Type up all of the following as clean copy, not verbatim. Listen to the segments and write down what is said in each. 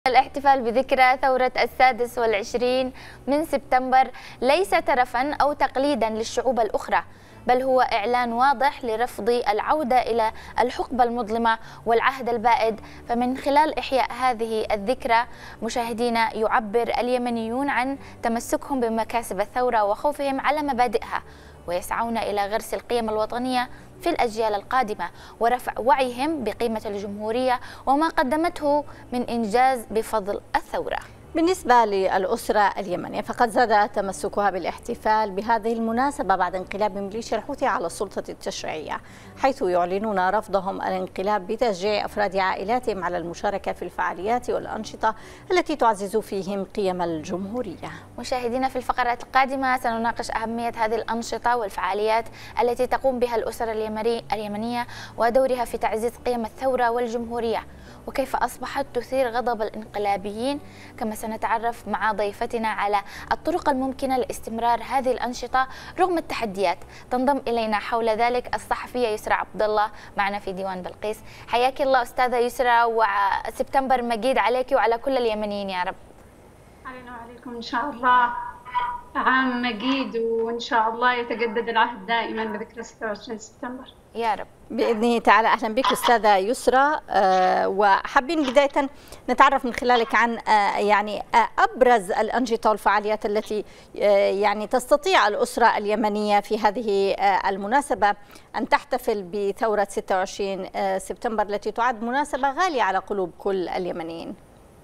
الاحتفال بذكرى ثورة 26 من سبتمبر ليس ترفاً أو تقليداً للشعوب الأخرى، بل هو إعلان واضح لرفض العودة إلى الحقبة المظلمة والعهد البائد. فمن خلال إحياء هذه الذكرى مشاهدينا يعبر اليمنيون عن تمسكهم بمكاسب الثورة وخوفهم على مبادئها، ويسعون إلى غرس القيم الوطنية في الأجيال القادمة ورفع وعيهم بقيمة الجمهورية وما قدمته من إنجاز بفضل الثورة. بالنسبة للأسرة اليمنية فقد زاد تمسكها بالاحتفال بهذه المناسبة بعد انقلاب ميليشيا الحوثي على السلطة التشريعية، حيث يعلنون رفضهم الانقلاب بتشجيع أفراد عائلاتهم على المشاركة في الفعاليات والأنشطة التي تعزز فيهم قيم الجمهورية. مشاهدينا، في الفقرات القادمة سنناقش أهمية هذه الأنشطة والفعاليات التي تقوم بها الأسرة اليمنية ودورها في تعزيز قيم الثورة والجمهورية، وكيف أصبحت تثير غضب الانقلابيين. كما سنتعرف مع ضيفتنا على الطرق الممكنة لاستمرار هذه الأنشطة رغم التحديات. تنضم إلينا حول ذلك الصحفية يسرى عبد الله معنا في ديوان بلقيس. حياك الله أستاذة يسرى، وسبتمبر مجيد عليك وعلى كل اليمنيين يا رب. علينا وعليكم إن شاء الله عام مجيد، وإن شاء الله يتجدد العهد دائما بذكرى 26 سبتمبر يا رب بإذن تعالى. أهلا بك أستاذة يسرى، وحابين بداية نتعرف من خلالك عن أبرز الأنشطة والفعاليات التي تستطيع الأسرة اليمنية في هذه المناسبة أن تحتفل بثورة 26 سبتمبر التي تعد مناسبة غالية على قلوب كل اليمنيين.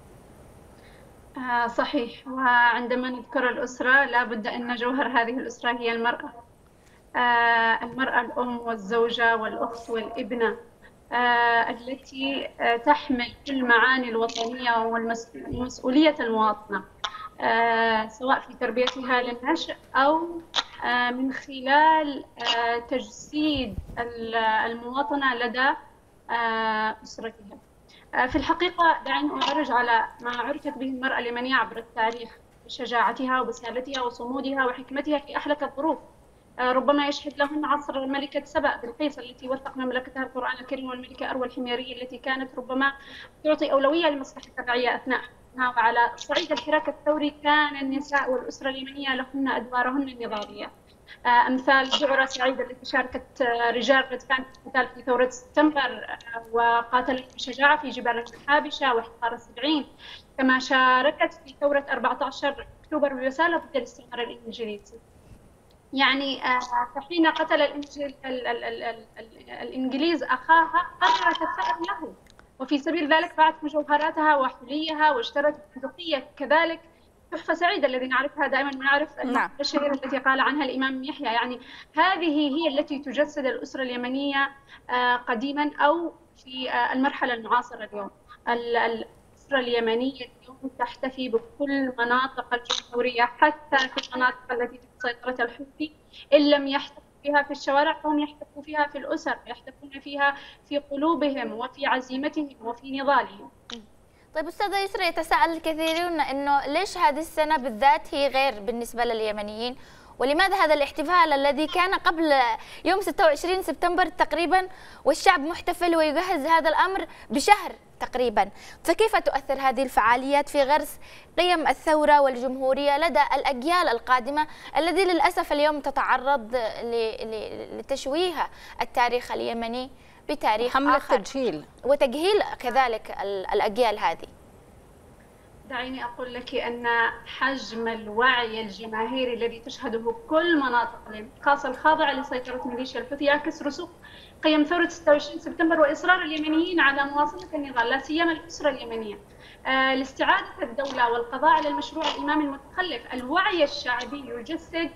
صحيح، وعندما نذكر الأسرة لا بد أن جوهر هذه الأسرة هي المرأة. المرأة الأم والزوجة والأخت والابنة، التي تحمل كل معاني الوطنية ومسؤولية المواطنة، سواء في تربيتها للنشء أو من خلال تجسيد المواطنة لدى أسرتها. في الحقيقة دعيني أعرج على ما عرفت به المرأة اليمنية عبر التاريخ بشجاعتها وبسالتها وصمودها وحكمتها في أحلك الظروف. ربما يشهد لهن عصر ملكة سبأ بلقيس التي وثق مملكتها القرآن الكريم، والملكة أروى الحميرية التي كانت ربما تعطي أولوية لمصلحة الرعية أثناء حكمها. وعلى صعيد الحراك الثوري كان النساء والأسرة اليمنية لهن أدوارهن النضالية، أمثال جعرة سعيدة التي شاركت رجال ردفان في القتال في ثورة سبتمبر وقاتلت بشجاعة في جبال الحابشة واحتقار السبعين، كما شاركت في ثورة 14 أكتوبر برسالة ضد الاستعمار الإنجليزي. فحين قتل الإنجليز أخاها قررت الثأر له، وفي سبيل ذلك باعت مجوهراتها وحليها واشترت بندقية كذلك تحفة سعيدة الذي نعرفها دائما ونعرف الشهيرة التي قال عنها الإمام يحيى. هذه هي التي تجسد الأسرة اليمنية قديما أو في المرحلة المعاصرة اليوم. الأسرة اليمنية اليوم تحتفي بكل مناطق الجمهورية، حتى في المناطق التي تحت سيطرة الحوثي، إن لم يحتفوا فيها في الشوارع فهم يحتفوا فيها في الأسر، يحتفون فيها في قلوبهم وفي عزيمتهم وفي نضالهم. طيب أستاذة يسرى، يتساءل الكثيرون إنه ليش هذه السنة بالذات هي غير بالنسبة لليمنيين، ولماذا هذا الاحتفال الذي كان قبل يوم 26 سبتمبر تقريبا والشعب محتفل ويجهز هذا الأمر بشهر تقريبا، فكيف تؤثر هذه الفعاليات في غرس قيم الثورة والجمهورية لدى الأجيال القادمة الذي للأسف اليوم تتعرض لتشويه التاريخ اليمني بتاريخ آخر وتجهيل كذلك الأجيال هذه؟ دعيني أقول لك أن حجم الوعي الجماهيري الذي تشهده كل مناطق الانتقاص الخاضعة لسيطرة ميليشيا الحوثي يعكس رسوخ قيم ثورة 26 سبتمبر وإصرار اليمنيين على مواصلة النضال، لا سيما الأسرة اليمنية لاستعادة الدولة والقضاء على المشروع الإمامي المتخلف. الوعي الشعبي يجسد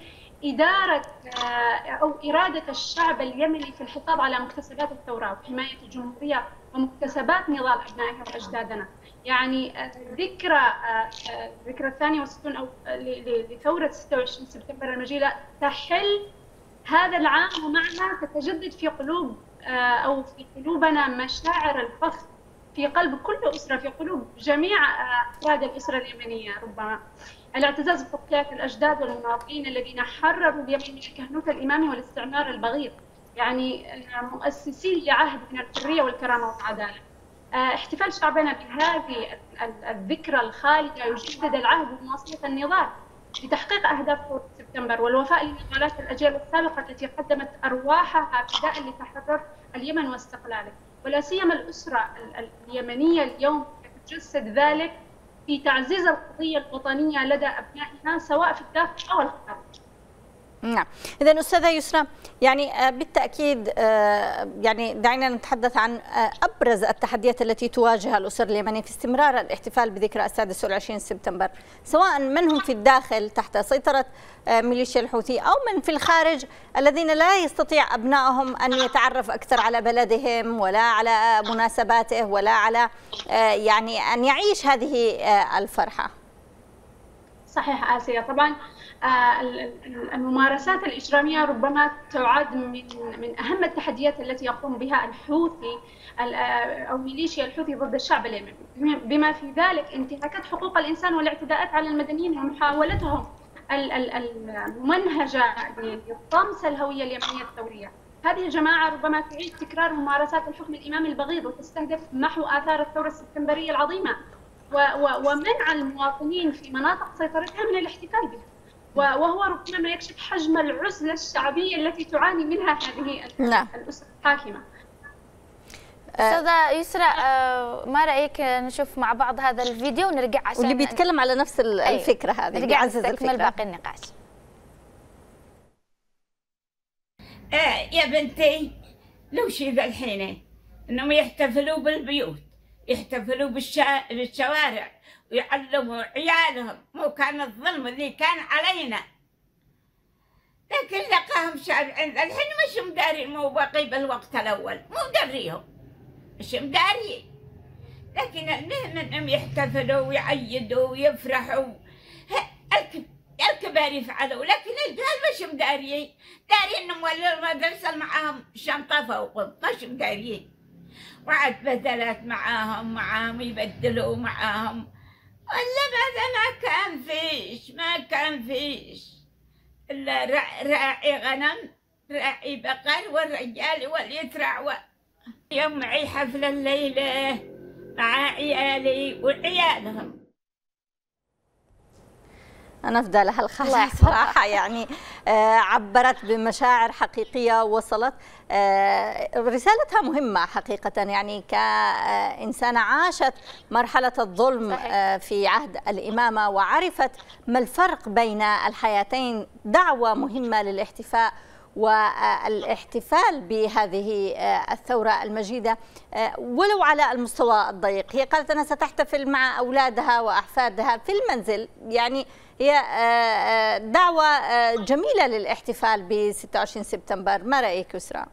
إرادة الشعب اليمني في الحفاظ على مكتسبات الثورة وحماية الجمهورية ومكتسبات نضال أبنائها وأجدادنا. ذكرى 62 أو لثورة 26 سبتمبر المجيدة تحل هذا العام، ومعها تتجدد في قلوب أو في قلوبنا مشاعر الفخر في قلب كل أسرة، في قلوب جميع أفراد الأسرة اليمنية. ربما الاعتزاز بتضحيات الأجداد والمناضلين الذين حرروا اليمن من الكهنوت الإمامي والاستعمار البغيض، مؤسسين لعهد من الحرية والكرامة والعدالة. احتفال شعبنا بهذه الذكرى الخالدة يجدد العهد بمواصلة النضال لتحقيق أهداف ثورة سبتمبر والوفاء لنضالات الأجيال السابقة التي قدمت أرواحها فداء لتحرر اليمن واستقلاله، ولا سيما الأسرة اليمنية اليوم تجسد ذلك في تعزيز القضية الوطنية لدى أبنائها سواء في الداخل أو الخارج. نعم، إذا أستاذة يسرى يعني بالتأكيد يعني دعينا نتحدث عن أبرز التحديات التي تواجه الأسر اليمنية في استمرار الاحتفال بذكرى السادس والعشرين سبتمبر، سواء من هم في الداخل تحت سيطرة ميليشيا الحوثي أو من في الخارج الذين لا يستطيع أبنائهم أن يتعرف أكثر على بلدهم ولا على مناسباته ولا على يعني أن يعيش هذه الفرحة. صحيح آسيا، طبعا الممارسات الإجرامية ربما تعد من أهم التحديات التي يقوم بها الحوثي أو ميليشيا الحوثي ضد الشعب اليمني، بما في ذلك انتهاكات حقوق الإنسان والاعتداءات على المدنيين ومحاولتهم الممنهجة لطمس الهوية اليمنية الثورية. هذه الجماعة ربما تعيد تكرار ممارسات الحكم الإمامي البغيض وتستهدف محو آثار الثورة السبتمبرية العظيمة ومنع المواطنين في مناطق سيطرتها من الاحتفال بها، وهو ربما ما يكشف حجم العزلة الشعبية التي تعاني منها هذه الأسرة الحاكمة. أستاذة يسرى، ما رأيك نشوف مع بعض هذا الفيديو ونرجع عشان واللي بيتكلم على نفس الفكرة هذه، نرجع نستكمل باقي النقاش. يا بنتي لو شي ذا الحين انهم يحتفلوا بالبيوت، يحتفلوا بالشوارع ويعلموا عيالهم، مو كان الظلم اللي كان علينا، لكن لقاهم شعب عند الحين مش مداري، مو باقي بالوقت الاول، مو مدريهم مش مداري، لكن المهم انهم يحتفلوا ويعيدوا ويفرحوا، الكبار يفعلوا، لكن الجهال مش مداريين، داري انهم ولوا المدرسه معاهم شنطه فوقهم، مش مداريين، وعاد بدلات معاهم يبدلوا معاهم، ولا بعد ما كان فيش الا راعي غنم راعي بقر والرجال واليترعوى. يوم معي حفله الليله مع عيالي وعيالهم. أنا أفدى لها الخالة صراحة، يعني عبرت بمشاعر حقيقية، وصلت رسالتها مهمة حقيقة، يعني كإنسانة عاشت مرحلة الظلم في عهد الإمامة وعرفت ما الفرق بين الحياتين، دعوة مهمة للاحتفاء والاحتفال بهذه الثورة المجيدة ولو على المستوى الضيق. هي قالت أنها ستحتفل مع أولادها وأحفادها في المنزل، يعني هي دعوة جميلة للاحتفال ب 26 سبتمبر. ما رأيك يسرى؟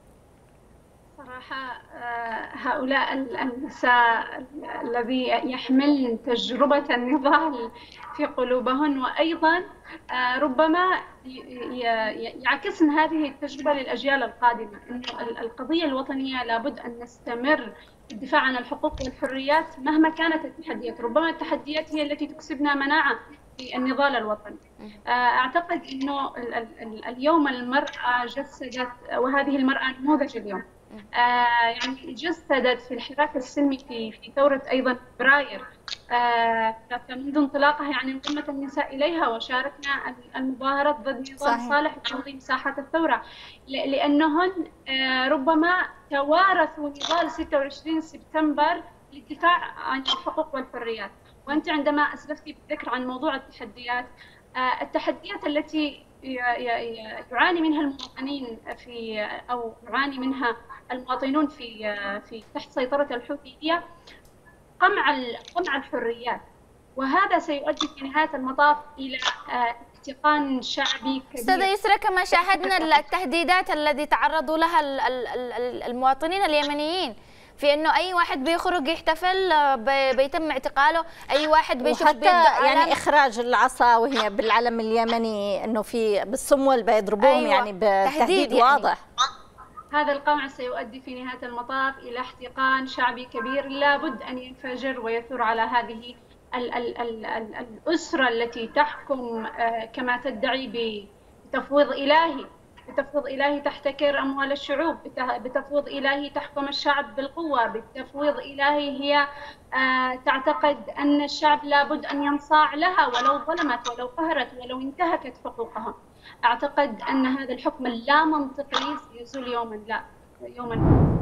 صراحة هؤلاء النساء الذي يحملن تجربة النضال في قلوبهن، وأيضا ربما يعكسن هذه التجربة للأجيال القادمة، أن القضية الوطنية لابد أن نستمر في الدفاع عن الحقوق والحريات مهما كانت التحديات. ربما التحديات هي التي تكسبنا مناعة في النضال الوطني. أعتقد أنه اليوم المرأة جسدت، وهذه المرأة نموذج اليوم، يعني جسدت في الحراك السلمي في ثورة أيضا فبراير، فمنذ انطلاقها يعني انضمت النساء إليها وشاركنا المظاهرات ضد نظام صالح وتنظيم مساحات الثورة، لأنهن ربما توارثوا نضال 26 سبتمبر للدفاع عن الحقوق والحريات. وأنت عندما أسلفتي بالذكر عن موضوع التحديات التي يعاني منها المواطنين أو يعاني منها المواطنون في تحت سيطرة الحوثي هي قمع الحريات، وهذا سيؤدي في نهاية المطاف إلى احتقان شعبي كبير. أستاذة يسرى، كما شاهدنا التهديدات التي تعرضوا لها المواطنين اليمنيين في انه اي واحد بيخرج يحتفل بيتم اعتقاله، اي واحد بيشوف حتى يعني اخراج العصا وهي بالعلم اليمني انه في بالصمول بيضربوهم. أيوة. يعني بتهديد يعني واضح. هذا القمع سيؤدي في نهاية المطاف إلى احتقان شعبي كبير لابد أن ينفجر ويثور على هذه الأسرة التي تحكم كما تدعي بتفويض إلهي، بتفويض إلهي تحتكر أموال الشعوب، بتفويض إلهي تحكم الشعب بالقوة، بتفويض إلهي هي تعتقد أن الشعب لابد أن ينصاع لها ولو ظلمت ولو قهرت ولو انتهكت حقوقهم. أعتقد أن هذا الحكم اللا منطقي سيزول يوما ما.